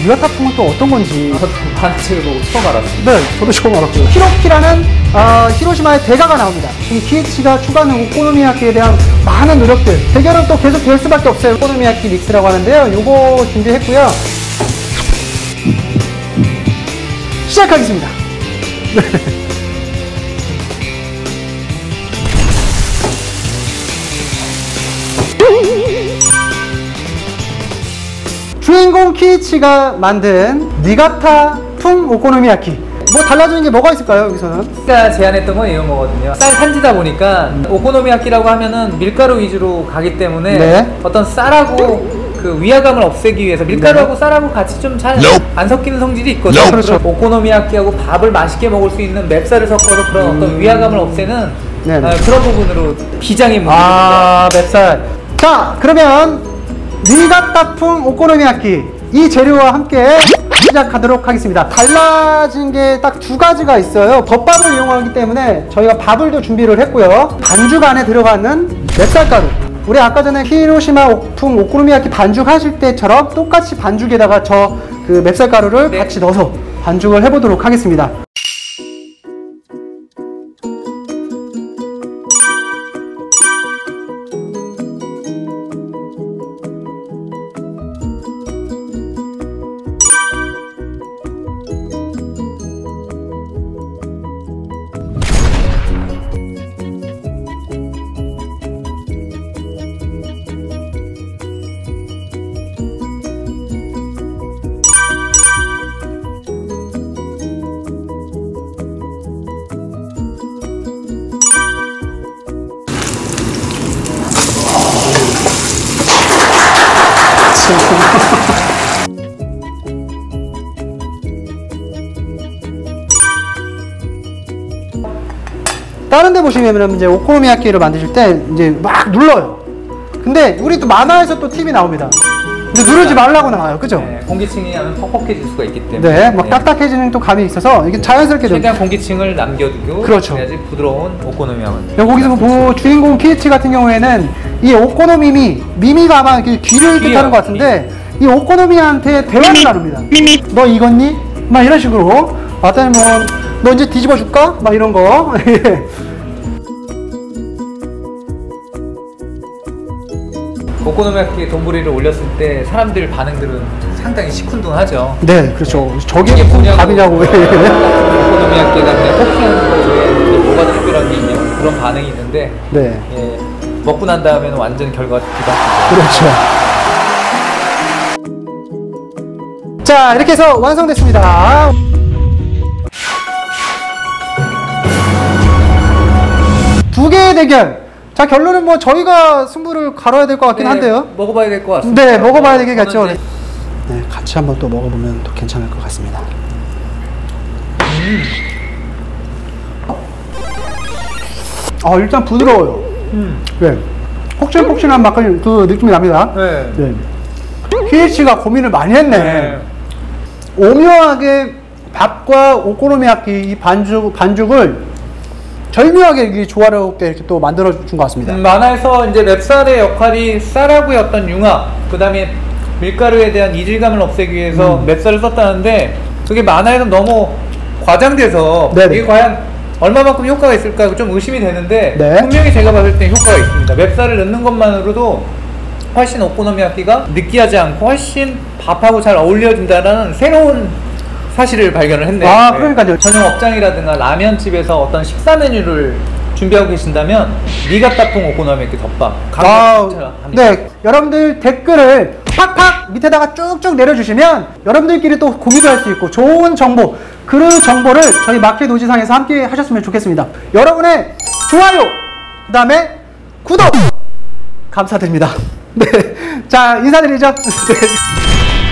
니가타풍은 또 어떤 건지 반칙을 보고 처음 알았습니다. 네, 저도 처음 알았고요. 히로키라는 히로시마의 대가가 나옵니다. 이 키이치가 추가하는 오코노미야키에 대한 많은 노력들, 대결은 또 계속 될 수밖에 없어요. 오코노미야키 믹스라고 하는데요. 요거 준비했고요. 시작하겠습니다. 네. 주인공 키이치가 만든 니가타풍 오코노미야키. 뭐 달라지는 게 뭐가 있을까요, 여기서는? 제가 제안했던 건 이런 거거든요. 쌀 산지다 보니까 오코노미야키라고 하면은 밀가루 위주로 가기 때문에 네. 어떤 쌀하고 그 위화감을 없애기 위해서 밀가루하고 네. 쌀하고 같이 좀 잘 안 섞이는 성질이 있거든요. 그렇죠. 오코노미야키하고 밥을 맛있게 먹을 수 있는 맵쌀을 섞어서 그런 어떤 위화감을 없애는 그런 부분으로 비장의 문제입니다. 맵쌀. 자, 그러면 니가타풍 오코노미야키 이 재료와 함께 시작하도록 하겠습니다. 달라진 게 딱 두 가지가 있어요. 덮밥을 이용하기 때문에 저희가 밥을 또 준비를 했고요. 반죽 안에 들어가는 맵쌀가루. 우리 아까 전에 히로시마풍 오코노미야키 반죽 하실 때처럼 똑같이 반죽에다가 저 그 맵쌀가루를 같이 넣어서 반죽을 해보도록 하겠습니다. 다른 데 보시면 이제 오코노미야키를 만드실 때 이제 막 눌러요. 근데 우리 또 만화에서 또 팁이 나옵니다. 근데 누르지 말라고 나와요. 그죠? 네, 공기층이 하면 퍽퍽해질 수가 있기 때문에. 네, 막 딱딱해지는 또 감이 있어서 이게 자연스럽게 최대한 공기층을 남겨두고 그렇죠. 그래야지 부드러운 오코노미야만. 여기서 그 주인공 키이치 같은 경우에는 이 오코노미미가 아마 귀를 뜻하는 것 같은데 이 오코노미한테 대화를 나눕니다. 너 익었니? 막 이런 식으로 왔더니 뭐 너 이제 뒤집어 줄까? 막 이런 거. 오코노미야키 돈부리를 올렸을 때 사람들 반응들은 상당히 시큰둥하죠. 네, 그렇죠. 저게 무슨 밥이냐고. 오코노미야키가 그냥 토킹하는 거 외에 뭐가 특별한 게 있냐고 그런 반응이 있는데 네. 예, 먹고 난 다음에는 완전 결과가 뒤바뀌죠. 그렇죠. 자, 이렇게 해서 완성됐습니다. 두 개의 대결. 자, 결론은 뭐 저희가 승부를 가려야 될 것 같긴 한데요. 먹어봐야 될 것 같습니다. 네, 먹어봐야 되겠죠. 네, 같이 한번 또 먹어보면 또 괜찮을 것 같습니다. 일단 부드러워요. 네, 폭신폭신한 막 그 느낌이 납니다. 네. 네. 키이치가 고민을 많이 했네. 네. 오묘하게 밥과 오코노미야키 이 반죽을 절묘하게 조화롭게 이렇게 또 만들어준 것 같습니다. 만화에서 이제 맵쌀의 역할이 쌀하고의 어떤 융합, 그 다음에 밀가루에 대한 이질감을 없애기 위해서 맵쌀을 썼다는데 그게 만화에서 너무 과장돼서 네네. 이게 과연 얼마만큼 효과가 있을까 좀 의심이 되는데 네. 분명히 제가 봤을 때 효과가 있습니다. 맵쌀을 넣는 것만으로도 훨씬 오코노미야키가 느끼하지 않고 훨씬 밥하고 잘 어울려진다는 새로운 사실을 발견을 했네요. 그러니까요. 전용 업장이라든가 라면집에서 어떤 식사 메뉴를 준비하고 계신다면 니가타풍 오코노미야키 덮밥 강추합니다. 네, 여러분들 댓글을 팍팍 밑에다가 쭉쭉 내려주시면 여러분들끼리 또 공유도 할 수 있고 좋은 정보, 그 정보를 저희 마켓 오지상에서 함께 하셨으면 좋겠습니다. 여러분의 좋아요, 그 다음에 구독 감사드립니다. 네, 자, 인사드리죠. 네.